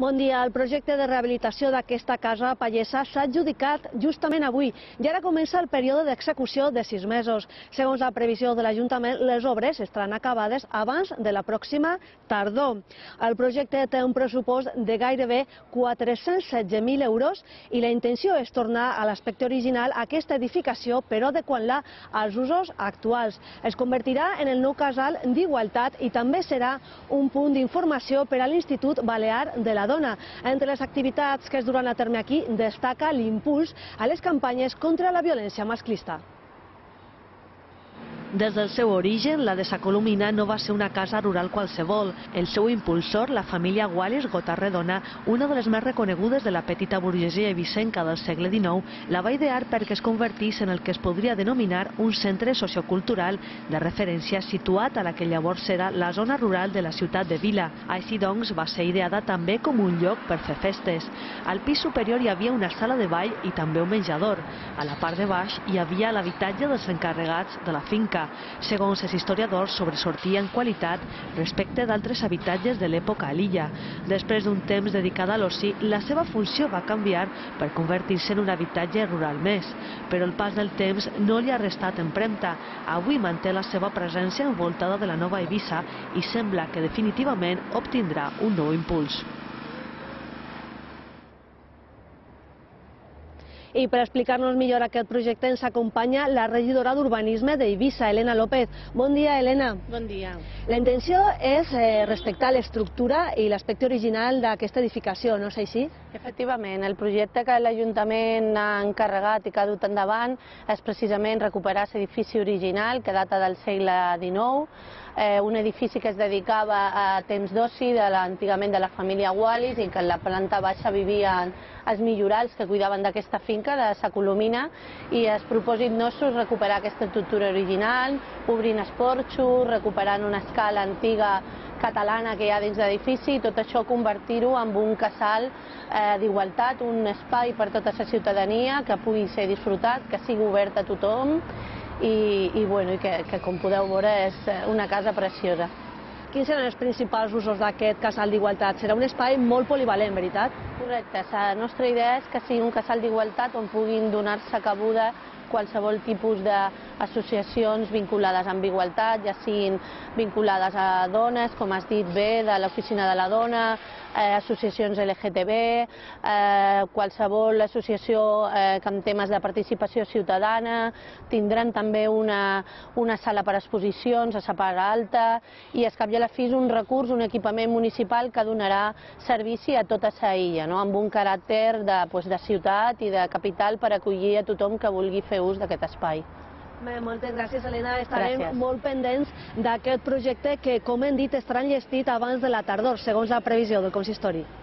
Bon dia. El projecte de rehabilitació d'aquesta casa pallesa s'ha adjudicat justament avui i ara comença el període d'execució de 6 mesos. Segons la previsió de l'Ajuntament, les obres estaran acabades abans de la pròxima tardor. El projecte té un pressupost de gairebé 416.000 euros i la intenció és tornar a l'aspecte original a aquesta edificació, però adequant-la als usos actuals. Es convertirà en el nou casal d'Igualtat i també serà un punt d'informació per a l'Institut Balear de la Dona. Entre les activitats que es duran a terme aquí destaca l'impuls a les campanyes contra la violència masclista. Des del seu origen, la de Sa Colomina no va ser una casa rural qualsevol. El seu impulsor, la família Gualis Gotarredona, una de les més reconegudes de la petita burgesia eivissenca del segle XIX, la va idear perquè es convertís en el que es podria denominar un centre sociocultural de referència situat a la que llavors era la zona rural de la ciutat de Vila. Així doncs, va ser ideada també com un lloc per fer festes. Al pis superior hi havia una sala de ball i també un menjador. A la part de baix hi havia l'habitatge dels encarregats de la finca. Segons els historiadors, sobresortia en qualitat respecte d'altres habitatges de l'època a l'illa. Després d'un temps dedicat a l'oci, la seva funció va canviar per convertir-se en un habitatge rural més. Però el pas del temps no li ha restat empremta. Avui manté la seva presència envoltada de la nova Eivissa i sembla que definitivament obtindrà un nou impuls. I per explicar-nos millor aquest projecte ens acompanya la regidora d'Urbanisme d'Eivissa, Elena López. Bon dia, Elena. Bon dia. La intenció és respectar l'estructura i l'aspecte original d'aquesta edificació, no és així? Efectivament, el projecte que l'Ajuntament ha encarregat i que ha dut endavant és precisament recuperar l'edifici original que data del segle XIX, un edifici que es dedicava a temps d'oci antigament de la família Gualis i que en la planta baixa vivien els millorals que cuidaven d'aquesta finca de Sa Colomina, i el propòsit nostre és recuperar aquesta estructura original, obrint els porxos, recuperant una escala antiga catalana que hi ha dins l'edifici i tot això convertir-ho en un casal d'igualtat, un espai per tota la ciutadania que pugui ser disfrutat, que sigui obert a tothom i que com podeu veure és una casa preciosa. Quins seran els principals usos d'aquest casal d'igualtat? Serà un espai molt polivalent, veritat? Correcte. La nostra idea és que sigui un casal d'igualtat on puguin donar-se cabuda qualsevol tipus d'associacions vinculades amb igualtat, ja siguin vinculades a dones, com has dit bé, de l'Oficina de la Dona, associacions LGTB, qualsevol associació amb temes de participació ciutadana. Tindran també una sala per exposicions a la part alta i al cap i a la fi és un recurs, un equipament municipal que donarà servici a tota la illa, amb un caràcter de ciutat i de capital per acollir a tothom que vulgui fer ús d'aquest espai. Moltes gràcies, Elena. Estarem molt pendents d'aquest projecte que, com hem dit, estarà enllestit abans de la tardor, segons la previsió del consistori.